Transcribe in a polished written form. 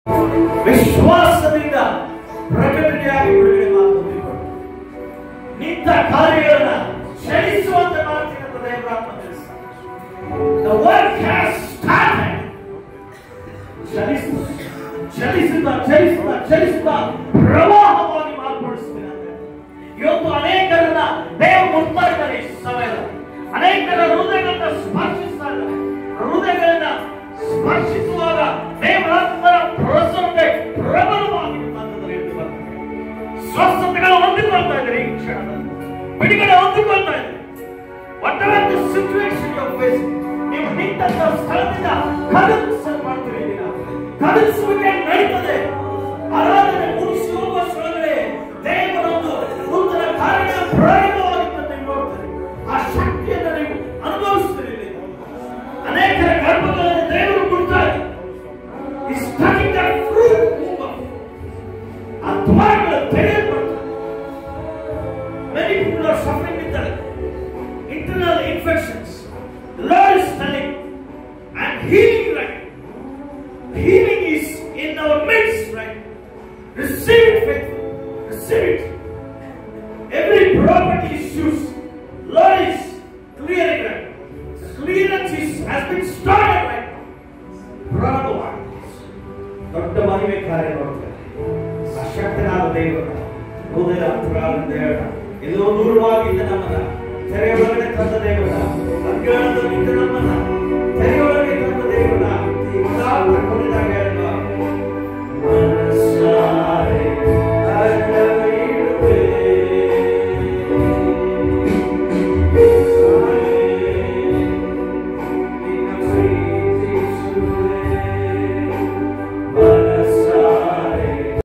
ವಿಶ್ವಾಸದಿಂದ ಪ್ರಕಟಣೆಯಾಗಿ ಬಿಡುಗಡೆ ಮಾಡಿಕೊಂಡು ನಿಂತ ಕಾರ್ಯಗಳನ್ನ ಕ್ಷಣಿಸುವಂತೆ ಮಾಡ್ತೀನಿ ಅಂತ ದೇವರಾತ್ಮ ತಿಳಿಸ್ತಾರೆ. The work has started. ಚಲಿಸುತ್ತಾ ಪ್ರವಾಹವಾಗಿ ಮಾರ್ಪಡಿಸ್ತೀನಿ ಅಂತ. ಇವತ್ತು ಅನೇಕರನ್ನ ದೇವರು ಮುಟ್ತಾ ಇದ್ದಾರೆ. ಈ ಸಮಯದಲ್ಲಿ ಅನೇಕರ ಹೃದಯಗಳನ್ನ ಸ್ಪರ್ಶಿಸ್ತಾ ಇದ್ದಾರೆ. ಹೃದಯಗಳನ್ನ ಸ್ಪರ್ಶಿಸುವಾಗ ದೇವರಾತ್ಮರ ಪ್ರಸನ್ನತೆ ಪ್ರಬಲವಾಗಿ ಸ್ವಸ್ಥತೆಗಳು ಹೊಂದಿಕೊಳ್ತಾ ಇದ್ದಾರೆ. ಈ ಕ್ಷಣದಲ್ಲಿ ಬಿಡುಗಡೆ ಹೊಂದಿಕೊಳ್ತಾ ಇದ್ದಾರೆ. Whatever the situation you are facing, ನೀವು ನಿಂತ ಸ್ಥಳದಿಂದ ಕದಲಿಸಲು ಮಾಡ್ತೀರಿ. ಕದಲಿಸುವಿಕೆ ನಡೀತದೆ. ಆರಾಧನೆ ಮುಗಿಸಿ ಹೋಗುವ ಸ್ಥಳಗಳೇ ದೇವರೊಂದು ನೂತನ ಕಾರ್ಯ ಪ್ರಾರಂಭವಾಗುತ್ತದೆ ನೋಡ್ತಾರೆ. ಆ ಶಕ್ತಿಯನ್ನು ನೀವು ಅನುಭವಿಸ್ತೀರಿ. ಅನೇಕರ ಗರ್ಭಗಳಲ್ಲಿ ದೇವರು ಕೊಡ್ತಾರೆ. ಆ ದ್ವಾರಗಳು ತೆರೆಯಲ್ಪಡ್ತಾರೆ. Many people are suffering with that internal infections. The Lord is telling and healing right. Healing is in our midst right. Receive it faithfully. Receive it. Every property issues Lord is clearing right. Clearance has been started right. ಪ್ರಾರಂಭವಾಗಿದೆ. ದೊಡ್ಡ ಮಹಿಮೆ ಕಾರ್ಯ ಮಾಡುತ್ತಾರೆ. ಅಶಕ್ತನಾದ ದೇವರ ಹೃದಯ ಅಂತರಾಳದಿಂದ ಎಲ್ಲೋ ದೂರವಾಗಿದ್ದ ನಮ್ಮನ್ನ ತೆರೆಯೊಳಗಡೆ ತಂದ ದೇವರ ಅಜ್ಞಾನದಲ್ಲಿದ್ದ ನಮ್ಮನ್ನ ತೆರೆಯೊಳಗೆ ತಂದ ದೇವರ